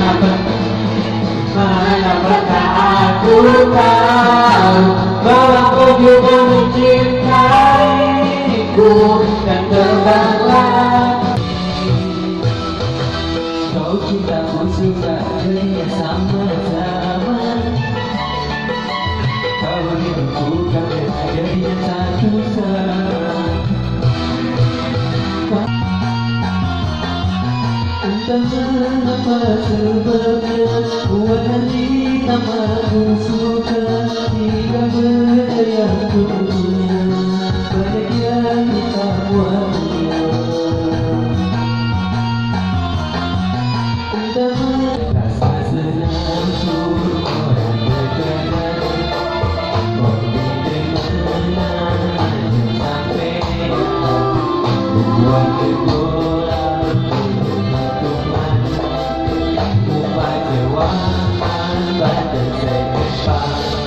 Manakah aku tahu bahwa kau juga mencintaiku dan terbanglah. Kau cintamu sudah dia sama-sama. Kau menentukan jadinya satu sama. Entah mengapa sebabnya buat hati tamaku suka hingga berdaya punya banyak yang kita buatnya. Entah rasa senang suruh orang berjalan memilih menang sampai buat kebola badan saya